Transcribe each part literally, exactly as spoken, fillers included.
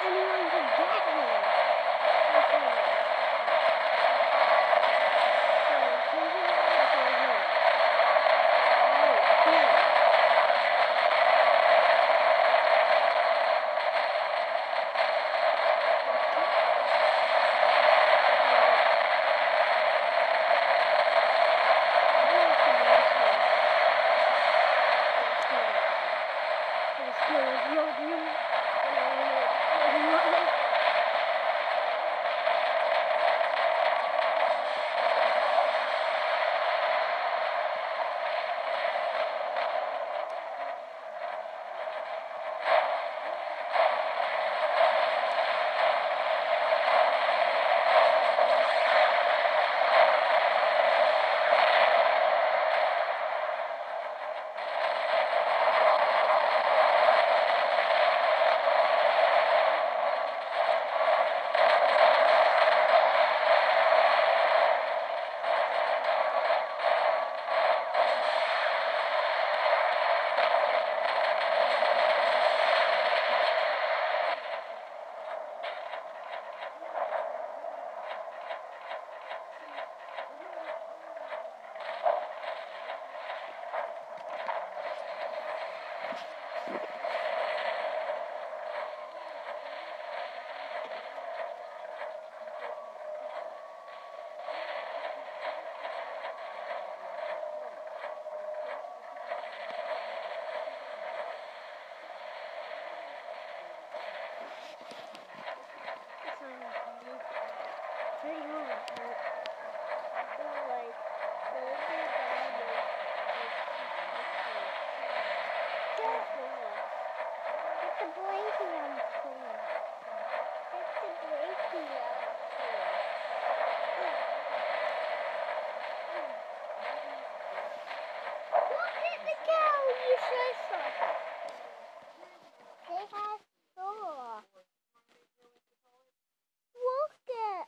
anyone can get here. This is- So, changing the lights over here. Oh, here. Pretty hard, but I feel like the little guy was it's a breaking on the floor. It's a breaking on the floor. Look at the cow, you should something. They have straw. Look at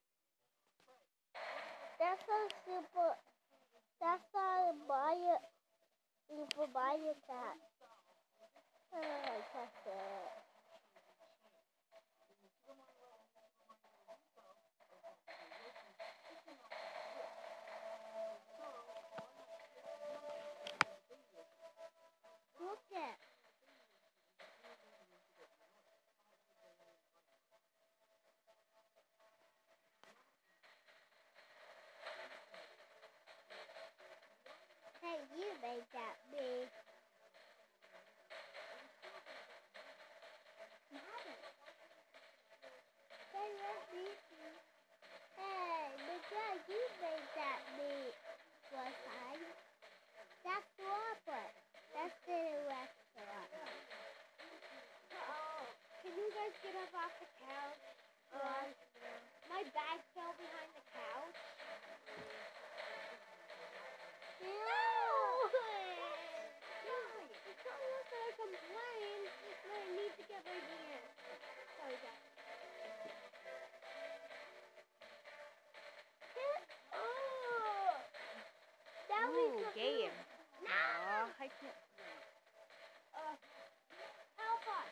that's a super that's a bio super bio cat. Oh, I touched it. Look at hey, you made that big. Hey, let me see. Hey, because you made that big one time. That's Robert. That's the restaurant. Oh, can you guys get up off the couch? Uh, my bag fell behind the couch. No! No! It's not like I complain, but I need to get my gear. Sorry, guys. Oh! That Ooh, game. No! Aw, I can't. Uh, help us!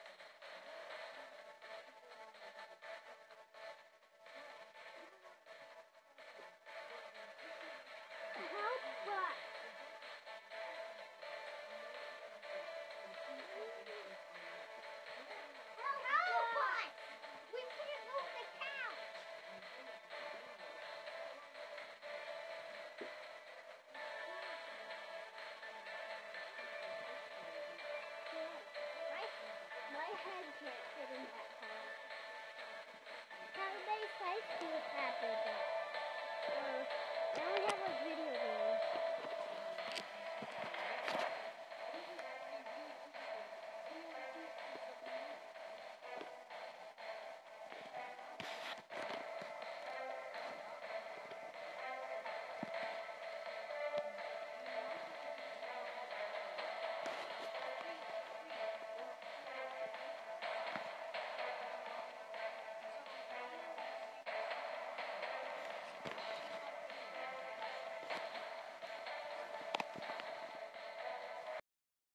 Help us! Help us! We can't move the couch! My, my head can't fit in that couch. How many fights do you have with it? Uh, I only have a video game.